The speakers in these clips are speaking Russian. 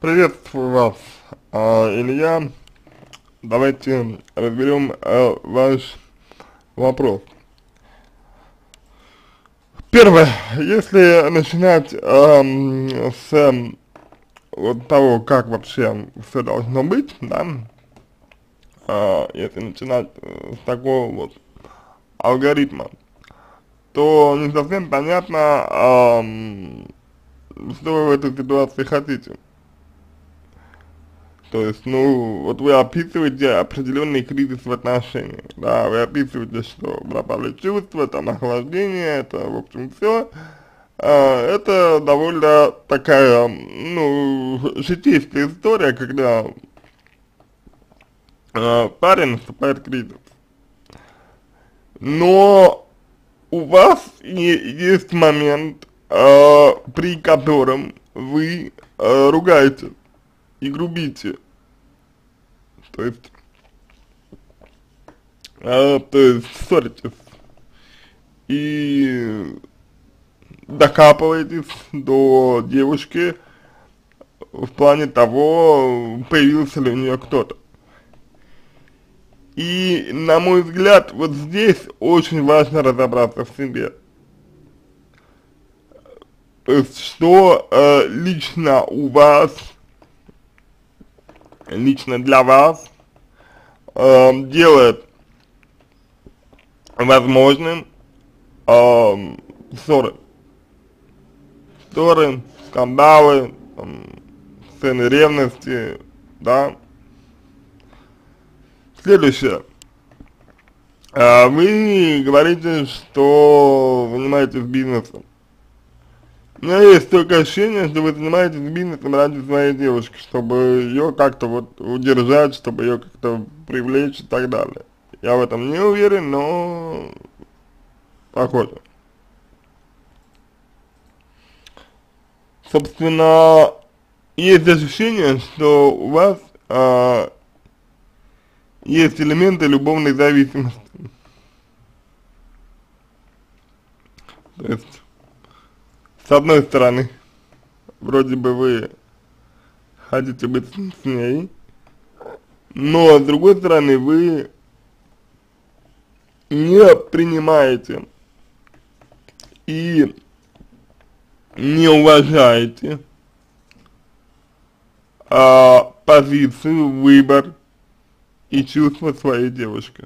Приветствую вас, Илья. Давайте разберем ваш вопрос. Первое, если начинать вот того, как вообще все должно быть, да, если начинать с такого вот алгоритма, то не совсем понятно, что вы в этой ситуации хотите. То есть, ну, вот вы описываете определенный кризис в отношениях, да, вы описываете, что пропали чувства, там, охлаждение, это, в общем, все. Это довольно такая, ну, житейская история, когда парень вступает в кризис. Но у вас есть момент, при котором вы ругаете и грубите. То есть, ссоритесь и докапываетесь до девушки в плане того, появился ли у нее кто-то. И, на мой взгляд, вот здесь очень важно разобраться в себе. То есть, что лично у вас, лично для вас делает возможным ссоры. Ссоры, скандалы, сцены ревности, да. Следующее. Вы говорите, что занимаетесь бизнесом. У меня есть только ощущение, что вы занимаетесь бизнесом ради своей девушки, чтобы ее как-то вот удержать, чтобы ее как-то привлечь и так далее. Я в этом не уверен, но похоже. Собственно, есть ощущение, что у вас есть элементы любовной зависимости. То есть, с одной стороны, вроде бы вы хотите быть с ней, но с другой стороны, вы не принимаете и не уважаете позицию, выбор и чувства своей девушки.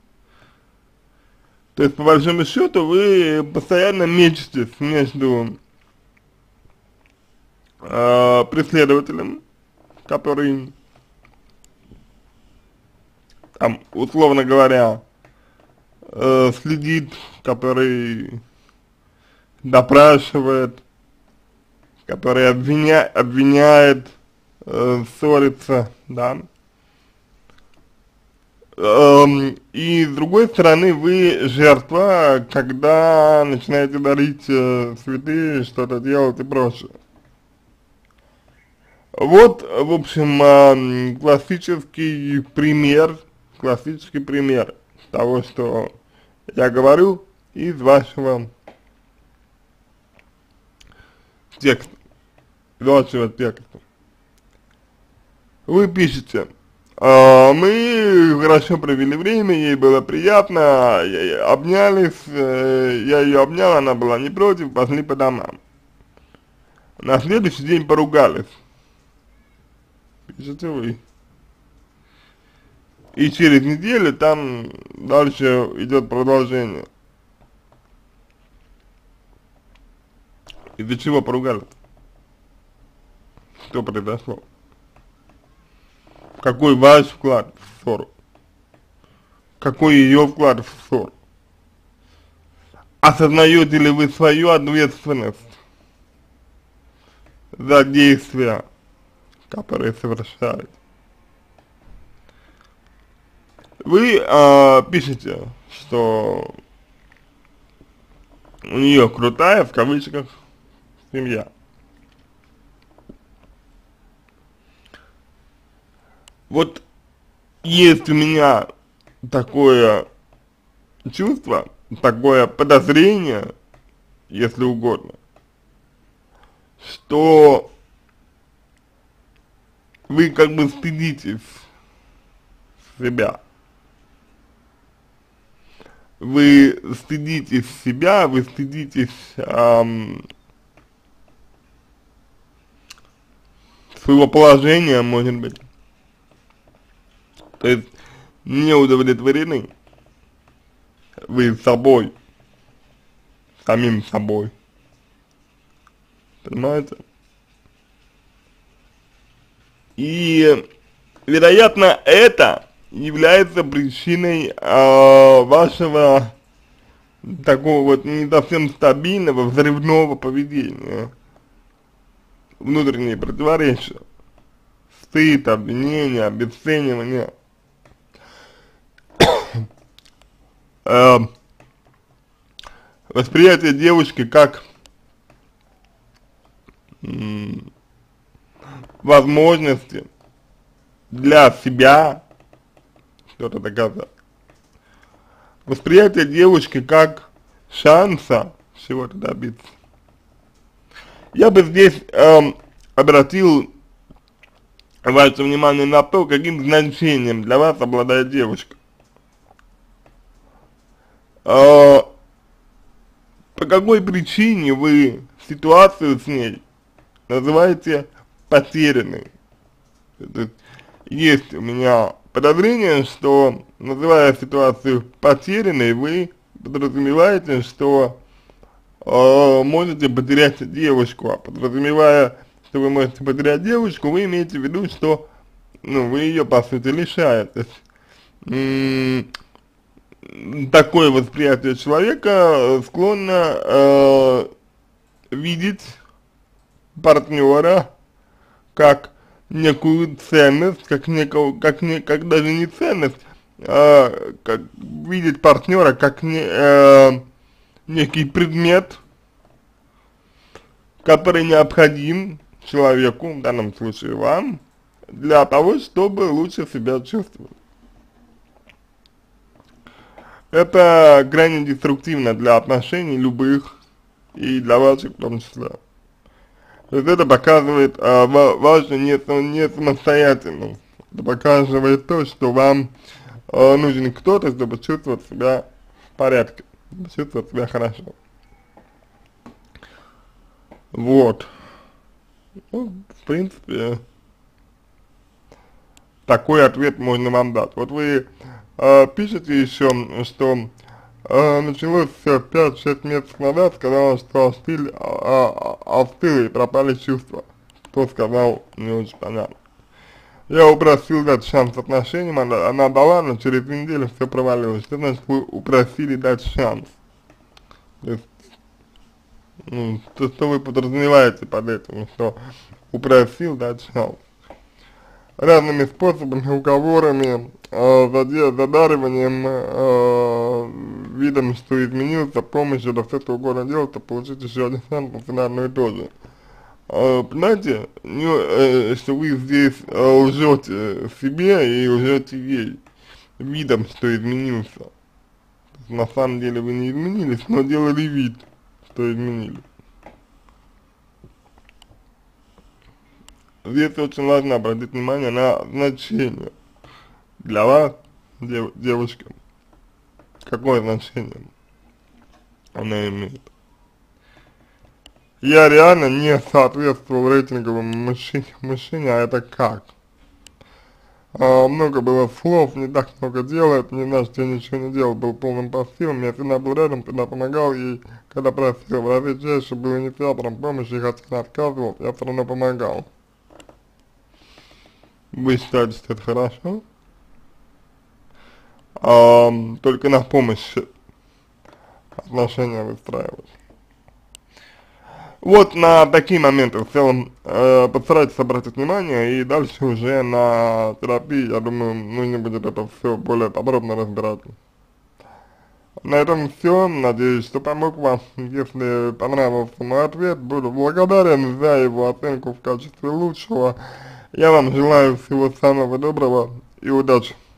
То есть, по большому счету, вы постоянно мечетесь между преследователем, который, там, условно говоря, следит, который допрашивает, который обвиняет, ссорится, да. И с другой стороны, вы жертва, когда начинаете дарить цветы, что-то делать и прочее. Вот, в общем, классический пример того, что я говорю из вашего текста, из вашего текста. Вы пишете: мы хорошо провели время, ей было приятно, обнялись, я ее обнял, она была не против, пошли по домам. На следующий день поругались, пишете вы. И через неделю там дальше идет продолжение. Из-за чего поругались? Что произошло? Какой ваш вклад в ссору? Какой ее вклад в ссору? Осознаете ли вы свою ответственность за действия, которые совершаете? Вы пишете, что у нее крутая, в кавычках, семья. Вот есть у меня такое чувство, такое подозрение, если угодно, что вы как бы стыдитесь себя. Вы стыдитесь себя, вы стыдитесь своего положения, может быть. То есть не удовлетворены вы собой, самим собой. Понимаете? И, вероятно, это является причиной вашего такого вот не совсем стабильного, взрывного поведения. Внутренние противоречия, стыд, обвинение, обесценивание, восприятие девушки как возможности для себя что-то доказать. Восприятие девушки как шанса чего-то добиться. Я бы здесь обратил ваше внимание на то, каким значением для вас обладает девушка. По какой причине вы ситуацию с ней называете потерянной? Есть у меня подозрение, что, называя ситуацию потерянной, вы подразумеваете, что можете потерять девушку, а подразумевая, что вы можете потерять девушку, вы имеете в виду, что, ну, вы ее, по сути, лишаете. Такое восприятие человека склонно видеть партнера как некую ценность, как даже не ценность, а как видеть партнера как некий предмет, который необходим человеку, в данном случае вам, для того, чтобы лучше себя чувствовать. Это крайне деструктивно для отношений любых, и для ваших в том числе. То есть это показывает вашу несамостоятельность. Это показывает то, что вам нужен кто-то, чтобы чувствовать себя в порядке, чувствовать себя хорошо. Вот. Ну, в принципе, такой ответ можно вам дать. Вот вы пишете еще, что началось все 5-6 месяцев назад, сказала, что остыл и пропали чувства. Кто сказал, не очень понятно. Я упросил дать шанс отношениям, она дала, но через неделю все провалилось. Что значит вы упросили дать шанс? То есть, ну, то, что вы подразумеваете под этим, что упросил дать шанс? Разными способами, уговорами, задариванием, видом, что изменился, помощью, да все что угодно делать, то получить еще один шанс на одно и то же. Понимаете, что вы здесь лжете себе и лжете ей, видом, что изменился. На самом деле вы не изменились, но делали вид, что изменились. Здесь очень важно обратить внимание на значение для вас, девушки. Какое значение она имеет? Я реально не соответствовал рейтинговому мужчине, а это как? Много было слов, не так много делает, не знаю, что я ничего не делал, был полным пассивом, я всегда был рядом, всегда помогал ей, когда просил, в разы чаще был инициатором помощи, хотя она отказывал, я все равно помогал. Вы считаете, что это хорошо? Только на помощь отношения выстраивать. Вот на такие моменты в целом постарайтесь обратить внимание, и дальше уже на терапии, я думаю, нужно будет это все более подробно разбирать. На этом все, надеюсь, что помог вам. Если понравился мой ответ, буду благодарен за его оценку в качестве лучшего. Я вам желаю всего самого доброго и удачи.